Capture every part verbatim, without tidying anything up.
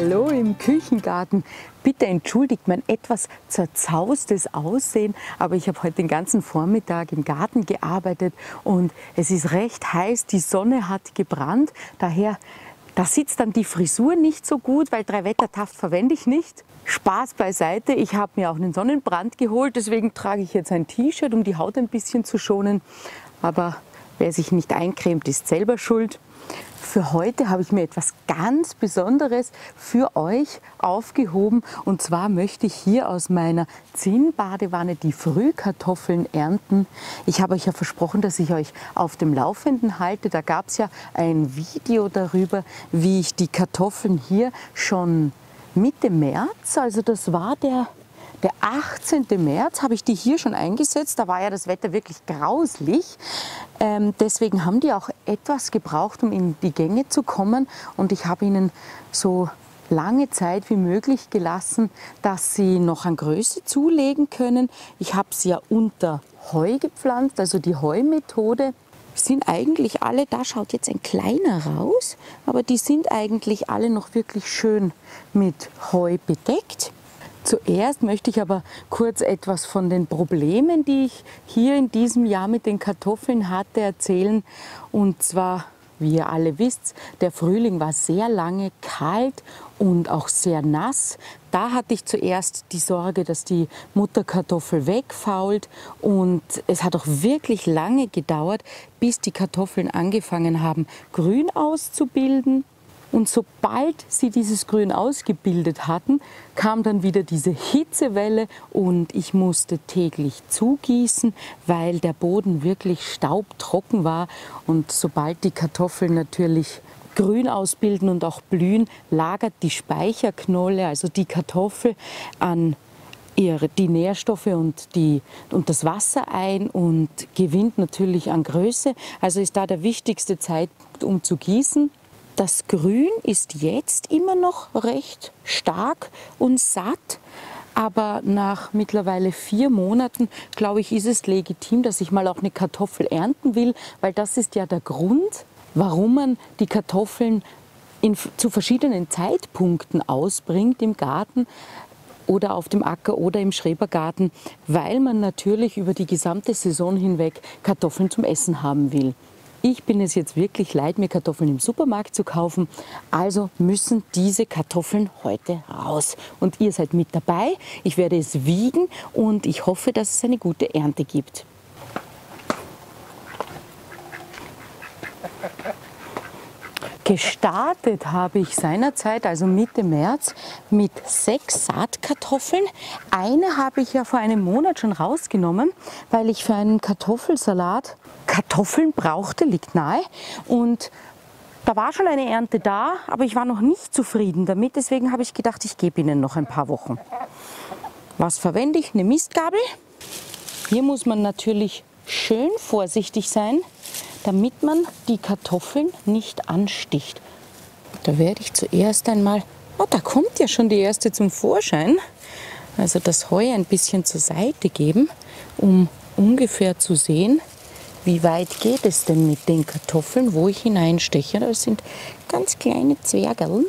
Hallo im Küchengarten. Bitte entschuldigt mein etwas zerzaustes Aussehen, aber ich habe heute den ganzen Vormittag im Garten gearbeitet und es ist recht heiß, die Sonne hat gebrannt, daher da sitzt dann die Frisur nicht so gut, weil drei Wettertaft verwende ich nicht. Spaß beiseite, ich habe mir auch einen Sonnenbrand geholt, deswegen trage ich jetzt ein T-Shirt, um die Haut ein bisschen zu schonen, aber wer sich nicht eincremt, ist selber schuld. Für heute habe ich mir etwas ganz Besonderes für euch aufgehoben. Und zwar möchte ich hier aus meiner Zinnbadewanne die Frühkartoffeln ernten. Ich habe euch ja versprochen, dass ich euch auf dem Laufenden halte. Da gab es ja ein Video darüber, wie ich die Kartoffeln hier schon Mitte März, also das war der... Der achtzehnte März habe ich die hier schon eingesetzt, da war ja das Wetter wirklich grauslich. Ähm, deswegen haben die auch etwas gebraucht, um in die Gänge zu kommen. Und ich habe ihnen so lange Zeit wie möglich gelassen, dass sie noch an Größe zulegen können. Ich habe sie ja unter Heu gepflanzt, also die Heumethode. Sind eigentlich alle, da schaut jetzt ein kleiner raus, aber die sind eigentlich alle noch wirklich schön mit Heu bedeckt. Zuerst möchte ich aber kurz etwas von den Problemen, die ich hier in diesem Jahr mit den Kartoffeln hatte, erzählen. Und zwar, wie ihr alle wisst, der Frühling war sehr lange kalt und auch sehr nass. Da hatte ich zuerst die Sorge, dass die Mutterkartoffel wegfault. Und es hat auch wirklich lange gedauert, bis die Kartoffeln angefangen haben, grün auszubilden. Und sobald sie dieses Grün ausgebildet hatten, kam dann wieder diese Hitzewelle und ich musste täglich zugießen, weil der Boden wirklich staubtrocken war. Und sobald die Kartoffeln natürlich grün ausbilden und auch blühen, lagert die Speicherknolle, also die Kartoffel, an ihre, die Nährstoffe und, die, und das Wasser ein und gewinnt natürlich an Größe. Also ist da der wichtigste Zeitpunkt, um zu gießen. Das Grün ist jetzt immer noch recht stark und satt, aber nach mittlerweile vier Monaten, glaube ich, ist es legitim, dass ich mal auch eine Kartoffel ernten will, weil das ist ja der Grund, warum man die Kartoffeln in, zu verschiedenen Zeitpunkten ausbringt im Garten oder auf dem Acker oder im Schrebergarten, weil man natürlich über die gesamte Saison hinweg Kartoffeln zum Essen haben will. Ich bin es jetzt wirklich leid, mir Kartoffeln im Supermarkt zu kaufen, also müssen diese Kartoffeln heute raus. Und ihr seid mit dabei, ich werde es wiegen und ich hoffe, dass es eine gute Ernte gibt. Gestartet habe ich seinerzeit, also Mitte März, mit sechs Saatkartoffeln. Eine habe ich ja vor einem Monat schon rausgenommen, weil ich für einen Kartoffelsalat Kartoffeln brauchte, liegt nahe. Und da war schon eine Ernte da, aber ich war noch nicht zufrieden damit. Deswegen habe ich gedacht, ich gebe ihnen noch ein paar Wochen. Was verwende ich? Eine Mistgabel. Hier muss man natürlich schön vorsichtig sein, damit man die Kartoffeln nicht ansticht. Da werde ich zuerst einmal, oh, da kommt ja schon die erste zum Vorschein, also das Heu ein bisschen zur Seite geben, um ungefähr zu sehen, wie weit geht es denn mit den Kartoffeln, wo ich hineinsteche. Das sind ganz kleine Zwergeln.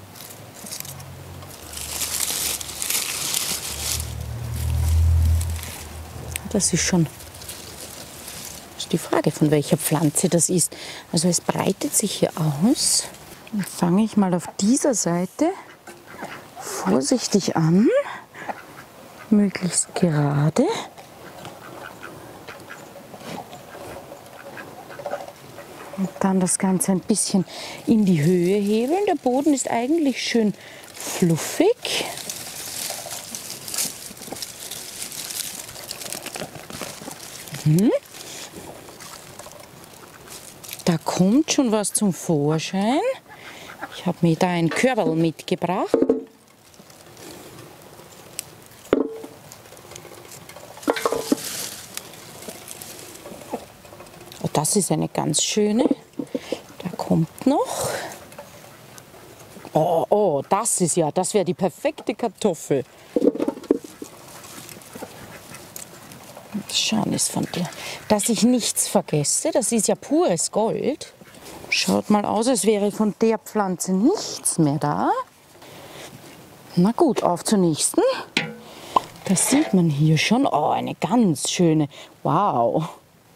Das ist schon die Frage, von welcher Pflanze das ist. Also es breitet sich hier aus. Dann fange ich mal auf dieser Seite vorsichtig an, möglichst gerade. Und dann das Ganze ein bisschen in die Höhe hebeln. Der Boden ist eigentlich schön fluffig. Mhm. Da kommt schon was zum Vorschein. Ich habe mir da ein Körberl mitgebracht. Oh, das ist eine ganz schöne. Da kommt noch. Oh, oh, das ist ja, das wäre die perfekte Kartoffel. Schauen ist von dir, dass ich nichts vergesse. Das ist ja pures Gold. Schaut mal aus, als wäre von der Pflanze nichts mehr da. Na gut, auf zur nächsten. Das sieht man hier schon. Oh, eine ganz schöne. Wow.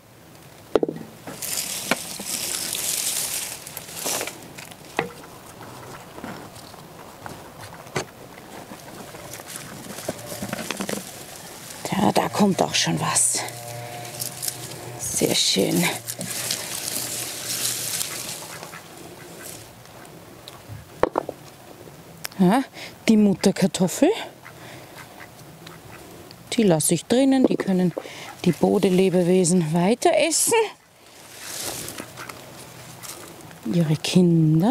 Ja, da kommt auch schon was. Sehr schön. Ja, die Mutterkartoffel, die lasse ich drinnen, die können die Bodenlebewesen weiter essen. Ihre Kinder.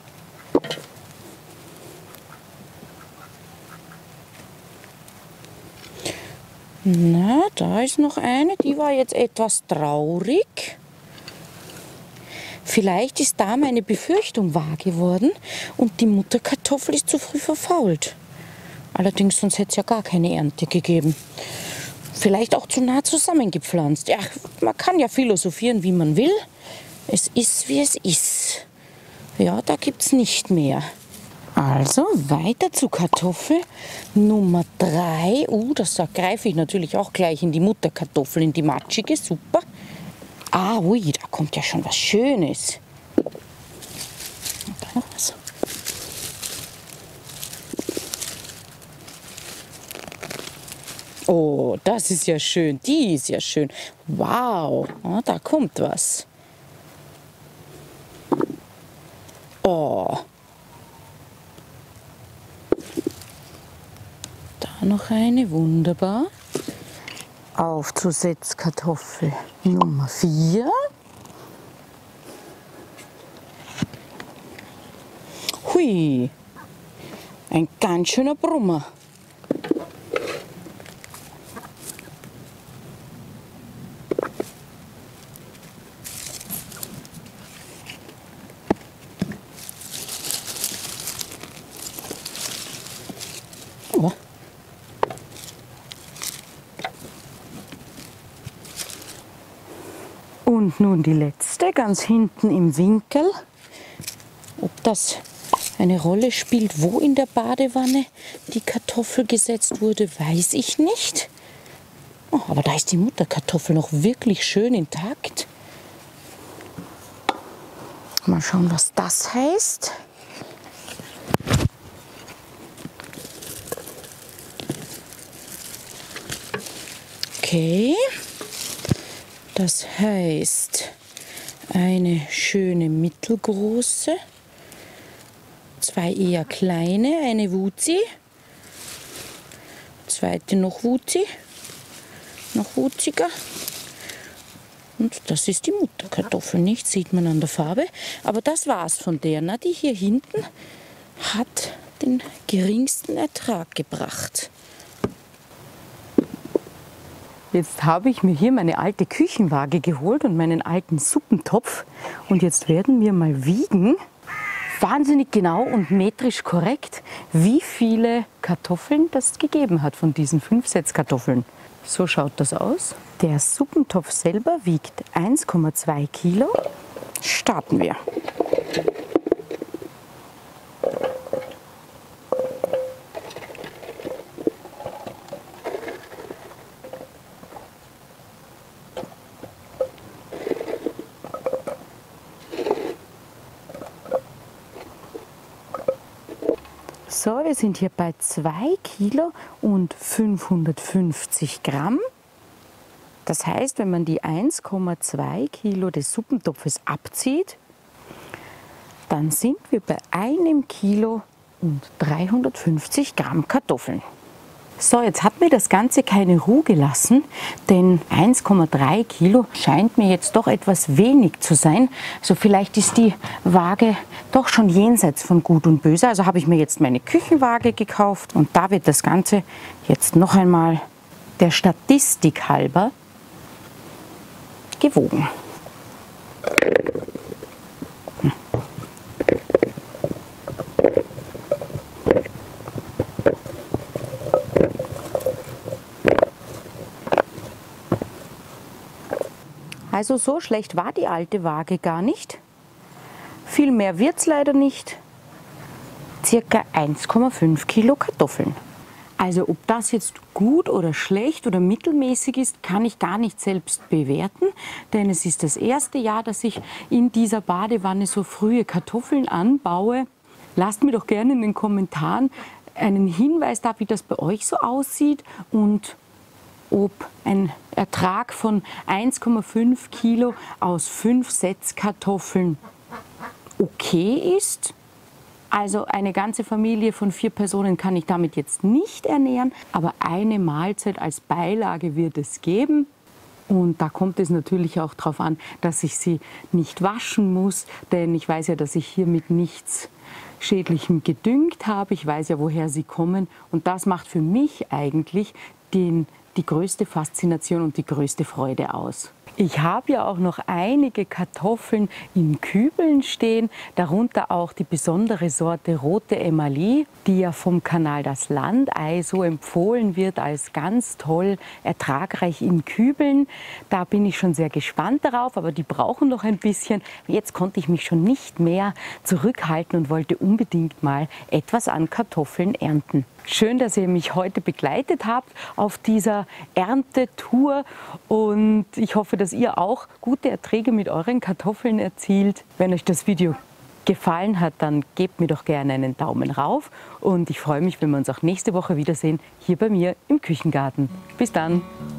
Na, da ist noch eine, die war jetzt etwas traurig. Vielleicht ist da meine Befürchtung wahr geworden und die Mutterkartoffel ist zu früh verfault. Allerdings, sonst hätte es ja gar keine Ernte gegeben. Vielleicht auch zu nah zusammengepflanzt. Ja, man kann ja philosophieren, wie man will. Es ist, wie es ist. Ja, da gibt es nicht mehr. Also weiter zu Kartoffel Nummer drei. Uh, das greife ich natürlich auch gleich in die Mutterkartoffel, in die matschige. Super. Ah, ui, da kommt ja schon was Schönes. Und da noch was. Oh, das ist ja schön. Die ist ja schön. Wow, ah, da kommt was. Oh. Da noch eine, wunderbar. Auf zur Setzkartoffel Nummer vier. Hui, ein ganz schöner Brummer. Oh. Und nun die letzte, ganz hinten im Winkel. Ob das eine Rolle spielt, wo in der Badewanne die Kartoffel gesetzt wurde, weiß ich nicht. Oh, aber da ist die Mutterkartoffel noch wirklich schön intakt. Mal schauen, was das heißt. Okay. Das heißt, eine schöne mittelgroße, zwei eher kleine, eine Wuzi, zweite noch Wuzi, noch wuziger. Und das ist die Mutterkartoffel, nicht? Sieht man an der Farbe. Aber das war's von der. Na, die hier hinten hat den geringsten Ertrag gebracht. Jetzt habe ich mir hier meine alte Küchenwaage geholt und meinen alten Suppentopf. Und jetzt werden wir mal wiegen, wahnsinnig genau und metrisch korrekt, wie viele Kartoffeln das gegeben hat von diesen fünf Setzkartoffeln. So schaut das aus. Der Suppentopf selber wiegt eins Komma zwei Kilo. Starten wir. So, wir sind hier bei zwei Kilo und fünfhundertfünfzig Gramm. Das heißt, wenn man die eins Komma zwei Kilo des Suppentopfes abzieht, dann sind wir bei einem Kilo und dreihundertfünfzig Gramm Kartoffeln. So, jetzt hat mir das Ganze keine Ruhe gelassen, denn eins Komma drei Kilo scheint mir jetzt doch etwas wenig zu sein. Also vielleicht ist die Waage doch schon jenseits von Gut und Böse. Also habe ich mir jetzt meine Küchenwaage gekauft und da wird das Ganze jetzt noch einmal der Statistik halber gewogen. Also so schlecht war die alte Waage gar nicht. Viel mehr wird es leider nicht. circa eins Komma fünf Kilo Kartoffeln. Also ob das jetzt gut oder schlecht oder mittelmäßig ist, kann ich gar nicht selbst bewerten, denn es ist das erste Jahr, dass ich in dieser Badewanne so frühe Kartoffeln anbaue. Lasst mir doch gerne in den Kommentaren einen Hinweis da, wie das bei euch so aussieht und ob ein Ertrag von eins Komma fünf Kilo aus fünf Setzkartoffeln okay ist. Also eine ganze Familie von vier Personen kann ich damit jetzt nicht ernähren, aber eine Mahlzeit als Beilage wird es geben. Und da kommt es natürlich auch darauf an, dass ich sie nicht waschen muss, denn ich weiß ja, dass ich hier mit nichts Schädlichem gedüngt habe. Ich weiß ja, woher sie kommen. Und das macht für mich eigentlich den, die größte Faszination und die größte Freude aus. Ich habe ja auch noch einige Kartoffeln in Kübeln stehen, darunter auch die besondere Sorte Rote Emalie, die ja vom Kanal Das Landei so empfohlen wird als ganz toll, ertragreich in Kübeln. Da bin ich schon sehr gespannt darauf, aber die brauchen noch ein bisschen. Jetzt konnte ich mich schon nicht mehr zurückhalten und wollte unbedingt mal etwas an Kartoffeln ernten. Schön, dass ihr mich heute begleitet habt auf dieser Erntetour und ich hoffe, dass ihr auch gute Erträge mit euren Kartoffeln erzielt. Wenn euch das Video gefallen hat, dann gebt mir doch gerne einen Daumen rauf und ich freue mich, wenn wir uns auch nächste Woche wiedersehen, hier bei mir im Küchengarten. Bis dann!